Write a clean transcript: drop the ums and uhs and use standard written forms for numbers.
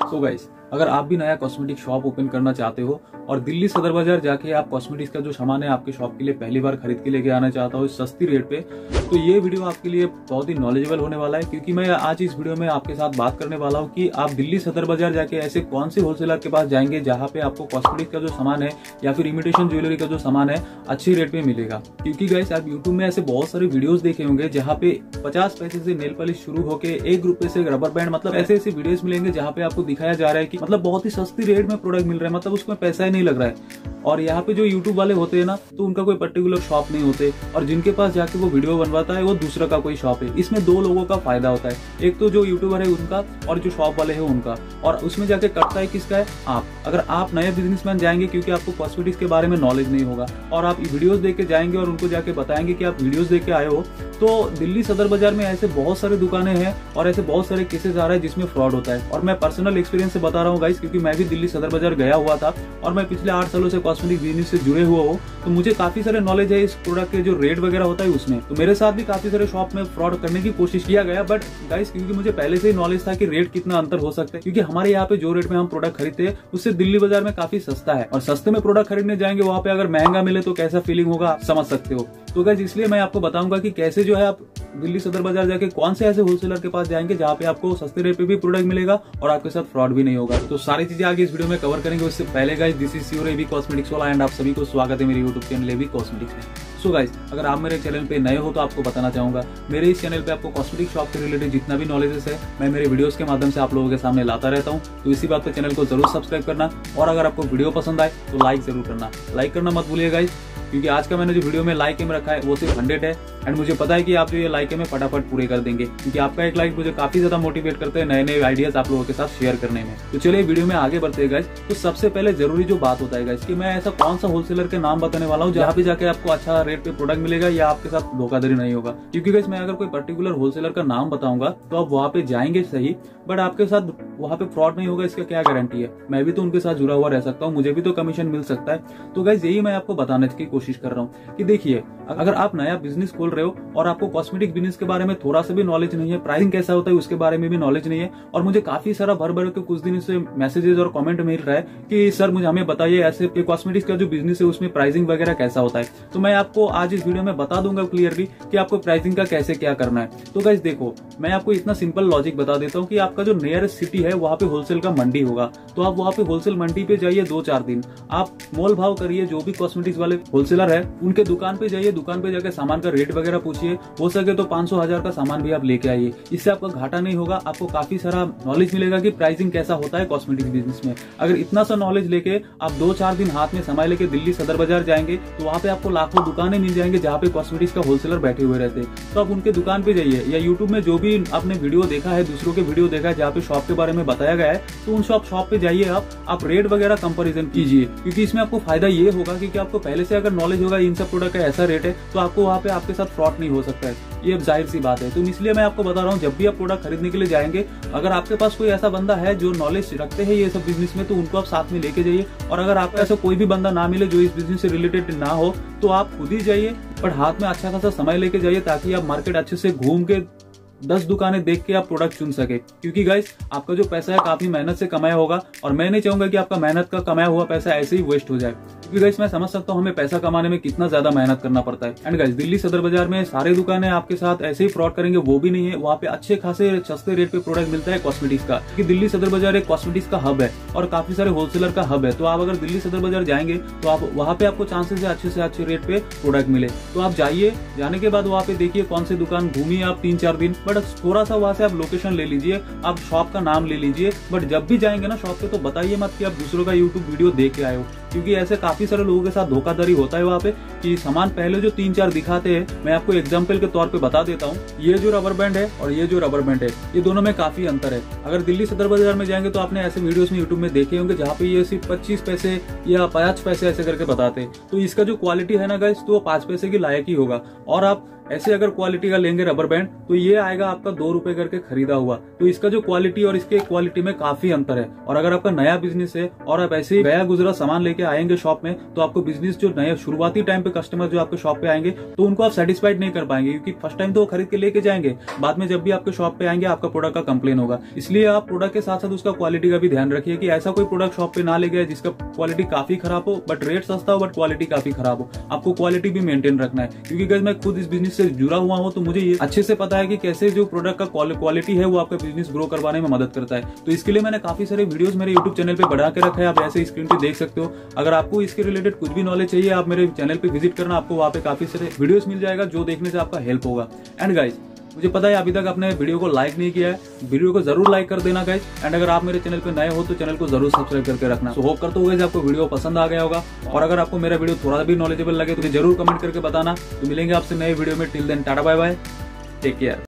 So guys, अगर आप भी नया कॉस्मेटिक शॉप ओपन करना चाहते हो और दिल्ली सदर बाजार जाके आप कॉस्मेटिक्स का जो सामान है आपके शॉप के लिए पहली बार खरीद के लेके आना चाहता हो सस्ती रेट पे, तो ये वीडियो आपके लिए बहुत ही नॉलेजेबल होने वाला है। क्योंकि मैं आज इस वीडियो में आपके साथ बात करने वाला हूँ कि आप दिल्ली सदर बाजार जाके ऐसे कौन से होलसेलर के पास जाएंगे जहाँ पे आपको कॉस्मेटिक्स का जो सामान है या फिर इमिटेशन ज्वेलरी का जो सामान है अच्छी रेट में मिलेगा। क्योंकि गाइस, आप यूट्यूब में ऐसे बहुत सारे वीडियोस देखे होंगे जहाँ पे 50 पैसे से नेल पॉलिश शुरू होके 1 रुपए से रबर बैंड, मतलब ऐसे ऐसे वीडियोस मिलेंगे जहाँ पे आपको दिखाया जा रहा है कि मतलब बहुत ही सस्ती रेट में प्रोडक्ट मिल रहा है, मतलब उसमें पैसा ही नहीं लग रहा है। और यहाँ पे जो यूट्यूब वाले होते हैं ना, तो उनका कोई पर्टिकुलर शॉप नहीं होते और जिनके पास जाके वो वीडियो बनवाता है वो दूसरा का कोई शॉप है। इसमें दो लोगों का फायदा होता है, एक तो जो यूट्यूबर है उनका और जो शॉप वाले है उनका। और उसमें जाके कटता है किसका है? आप। अगर आप नए बिजनेसमैन जाएंगे क्योंकि आपको कॉस्मेटिक्स के बारे में नॉलेज नहीं होगा और आप वीडियोस देख के जाएंगे और उनको जाके बताएंगे कि आप वीडियोस देख के आए हो, तो दिल्ली सदर बाजार में ऐसे बहुत सारे दुकानें हैं और ऐसे बहुत सारे केसेस आ रहे हैं जिसमें फ्रॉड होता है। और मैं पर्सनल एक्सपीरियंस से बता रहा हूँ गाइस, क्योंकि मैं भी दिल्ली सदर बाजार गया हुआ था और मैं पिछले 8 सालों से कॉस्मेटिक बिजनेस से जुड़े हुआ हूँ, तो मुझे काफी सारे नॉलेज है इस प्रोडक्ट के जो रेट वगैरह होता है उसमें। तो मेरे साथ भी काफी सारे शॉप में फ्रॉड करने की कोशिश किया गया, बट गाइस क्योंकि मुझे पहले से ही नॉलेज था कि रेट कितना अंतर हो सकता है, क्योंकि हमारे यहाँ पे जो रेट में हम प्रोडक्ट खरीदते हैं उससे दिल्ली बाजार में काफी सस्ता है। और सस्ते में प्रोडक्ट खरीदने जाएंगे वहाँ पे अगर महंगा मिले तो कैसा फीलिंग होगा आप समझ सकते हो। तो गाइस, इसलिए मैं आपको बताऊंगा कि कैसे जो है आप दिल्ली सदर बाजार जाके कौन से ऐसे होलसेलर के पास जाएंगे जहाँ पे आपको सस्ते रेट पे भी प्रोडक्ट मिलेगा और आपके साथ फ्रॉड भी नहीं होगा। तो सारी चीजें आगे इस वीडियो में कवर करेंगे। उससे पहले guys, this is your A B cosmetics वाला एंड आप सभी को स्वागत है मेरे यूट्यूब चैनल एबी कॉस्मेटिक्स में। सो गाइस, अगर आप मेरे चैनल पे नए हो तो आपको बताना चाहूंगा, मेरे इस चैनल पे आपको कॉस्मेटिक शॉप से रिलेटेड जितना भी नॉलेजेस है मैं मेरे वीडियोस के माध्यम से आप लोगों के सामने लाता रहता हूँ। तो इसी बात पे चैनल को जरूर सब्सक्राइब करना और अगर आपको वीडियो पसंद आए तो लाइक जरूर करना। लाइक करना मत भूलिएगा गाइस, क्योंकि आज का मैंने जो वीडियो में लाइक एम रखा है वो सिर्फ 100 है एंड मुझे पता है कि आप जो ये लाइक एम फटाफट पूरे कर देंगे, क्योंकि आपका एक लाइक मुझे काफी ज्यादा मोटिवेट करते हैं नए नए आइडियाज आप लोगों के साथ शेयर करने में। तो चलिए वीडियो में आगे बढ़ते हैं गाइस। तो सबसे पहले जरूरी जो बात होता है गाइस कि मैं ऐसा कौन सा होलसेलर के नाम बताने वाला हूँ जहाँ पे जाके आपको अच्छा रेट पे प्रोडक्ट मिलेगा या आपके साथ धोखाधड़ी नहीं होगा। क्योंकि गाइस, मैं अगर कोई पर्टिकुलर होलसेलर का नाम बताऊंगा तो आप वहाँ पे जाएंगे सही, बट आपके साथ वहाँ पे फ्रॉड नहीं होगा इसका क्या गारंटी है? मैं भी तो उनके साथ जुड़ा हुआ रह सकता हूँ, मुझे भी तो कमीशन मिल सकता है। तो गाइस, यही मैं आपको बताने की कोशिश कर रहा हूँ कि देखिए, अगर आप नया बिजनेस खोल रहे हो और आपको कॉस्मेटिक बिजनेस के बारे में थोड़ा सा भी नॉलेज नहीं है, प्राइसिंग कैसा होता है उसके बारे में भी नॉलेज नहीं है, और मुझे काफी सारा भर के कुछ दिन से मैसेजेस और कमेंट मिल रहा है कि सर मुझे हमें बताइए ऐसे कॉस्मेटिक्स का जो बिजनेस है उसमें प्राइसिंग वगैरह कैसा होता है। तो मैं आपको आज इस वीडियो में बता दूंगा क्लियरली कि आपको प्राइसिंग का कैसे क्या करना है। तो गाइस देखो, मैं आपको इतना सिंपल लॉजिक बता देता हूँ कि आपका जो नियरेस्ट सिटी है वहाँ पे होलसेल का मंडी होगा, तो आप वहाँ पे होलसेल मंडी पे जाइए 2-4 दिन, आप मोल भाव करिए, जो भी कॉस्मेटिक्स वाले होलसेलर है उनके दुकान पे जाइए, दुकान पे जाकर सामान का रेट वगैरह पूछिए, हो सके तो 500-1000 का सामान भी आप लेके आइए। इससे आपका घाटा नहीं होगा, आपको काफी सारा नॉलेज मिलेगा कि प्राइसिंग कैसा होता है कॉस्मेटिक बिजनेस में। अगर इतना सा नॉलेज लेके आप 2-4 दिन हाथ में समय लेके दिल्ली सदर बाजार जाएंगे तो वहाँ पे आपको लाखों दुकानें मिल जाएंगे जहाँ पे कॉस्मेटिक्स का होलसेलर बैठे हुए रहते हैं। तो आप उनके दुकान पे जाइए या यूट्यूब में जो भी आपने वीडियो देखा है, दूसरों के वीडियो देखा है जहाँ पे शॉप के बारे में बताया गया है, तो उन शॉप पे जाइए, आप रेट वगैरह कंपेरिजन कीजिए। क्योंकि इसमें आपको फायदा ये होगा क्योंकि आपको पहले से अगर नॉलेज होगा इन सब प्रोडक्ट का ऐसा रेट है, तो आपको वहाँ पे आपके साथ फ्रॉड नहीं हो सकता है, ये जाहिर सी बात है। तो इसलिए मैं आपको बता रहा हूँ, जब भी आप प्रोडक्ट खरीदने के लिए जाएंगे, अगर आपके पास कोई ऐसा बंदा है जो नॉलेज रखते हैं ये सब बिजनेस में, तो उनको आप साथ में लेके जाइए। और अगर आपको ऐसा कोई भी बंदा ना मिले जो इस बिजनेस से रिलेटेड ना हो, तो आप खुद ही जाइए, पर हाथ में अच्छा खासा समय लेके जाइए ताकि आप मार्केट अच्छे से घूम के 10 दुकानें देख के आप प्रोडक्ट चुन सके। क्योंकि गाइस, आपका जो पैसा है काफी मेहनत से कमाया होगा और मैं नहीं चाहूंगा कि आपका मेहनत का कमाया हुआ पैसा ऐसे ही वेस्ट हो जाए। क्योंकि गाइस, मैं समझ सकता हूँ हमें पैसा कमाने में कितना ज्यादा मेहनत करना पड़ता है। एंड गाइस, दिल्ली सदर बाजार में सारे दुकानें आपके साथ ऐसे ही फ्रॉड करेंगे वो भी नहीं है, वहाँ पे अच्छे खासे सस्ते रेट पे प्रोडक्ट मिलता है कॉस्मेटिक्स का। क्योंकि दिल्ली सदर बाजार एक कॉस्मेटिक्स का हब है और काफी सारे होलसेलर का हब है। तो आप अगर दिल्ली सदर बाजार जाएंगे तो आप वहाँ पे आपको चांसेस है अच्छे से अच्छे रेट पे प्रोडक्ट मिले। तो आप जाइए, जाने के बाद वहाँ पे देखिए कौन से दुकान घूमिए आप 3-4 दिन, बट थोड़ा सा से आप लोकेशन ले लीजिए, आप शॉप का नाम ले लीजिए, बट जब भी जाएंगे ना शॉप पे तो बताइए मत कि आप दूसरों का यूट्यूब वीडियो देख के आए हो। क्योंकि ऐसे काफी सारे लोगों के साथ धोखाधड़ी होता है वहाँ पे कि सामान पहले जो 3-4 दिखाते हैं, मैं आपको एग्जांपल के तौर पे बता देता हूँ, ये जो रबर बैंड है और ये जो रबर बैंड है, ये दोनों में काफी अंतर है। अगर दिल्ली सदर बाजार में जाएंगे तो आपने ऐसे वीडियोस में यूट्यूब में देखे होंगे जहाँ पे ये सिर्फ 25 पैसे या 50 पैसे ऐसे करके बताते हैं। तो इसका जो क्वालिटी है ना गाइस, तो वो 5 पैसे की लायक ही होगा। और आप ऐसे अगर क्वालिटी का लेंगे रबर बैंड तो ये आएगा आपका 2 रुपए करके खरीदा हुआ। तो इसका जो क्वालिटी और इसके क्वालिटी में काफी अंतर है। और अगर आपका नया बिजनेस है और आप ऐसे ही गया गुजरा सामान लेके आएंगे शॉप में, तो आपको बिजनेस जो नया शुरुआती टाइम पे कस्टमर जो आपके शॉप पे आएंगे तो उनको आप सेटिस्फाइड नहीं कर पाएंगे, क्योंकि फर्स्ट टाइम तो वो खरीद के लेके जाएंगे, बाद में जब भी आपके शॉप पे आएंगे आपका प्रोडक्ट का कंप्लेन होगा। इसलिए आप प्रोडक्ट के साथ साथ उसका क्वालिटी का भी ध्यान रखिए कि ऐसा कोई प्रोडक्ट शॉप पे ना ले गया जिसका क्वालिटी काफी खराब हो बट रेट सस्ता हो बट क्वालिटी काफी खराब हो। आपको क्वालिटी भी मेंटेन रखना है, क्योंकि गाइस मैं खुद इस बिजनेस से जुड़ा हुआ हूं तो मुझे ये अच्छे से पता है कि कैसे जो प्रोडक्ट का क्वालिटी है वो आपका बिजनेस ग्रो करवाने में मदद करता है। तो इसके लिए मैंने काफी सारे वीडियोस मेरे यूट्यूब चैनल पे बढ़ा के रखा है, आप ऐसे स्क्रीन पे देख सकते हो। अगर आपको इसके रिलेटेड कुछ भी नॉलेज चाहिए आप मेरे चैनल पे विजिट करना, आपको वहाँ पे काफी सारे वीडियोस मिल जाएगा जो देखने से आपका हेल्प होगा। एंड गाइस मुझे पता है अभी तक आपने वीडियो को लाइक नहीं किया है, वीडियो को जरूर लाइक कर देना गाइस। एंड अगर आप मेरे चैनल पे नए हो तो चैनल को जरूर सब्सक्राइब करके रखना। सो होप करता हूँ गाइस आपको वीडियो पसंद आ गया होगा, और अगर आपको मेरा वीडियो थोड़ा भी नॉलेजेबल लगे तो जरूर कमेंट करके बताना। तो मिलेंगे आपसे नए वीडियो में, till then tata bye bye, take care.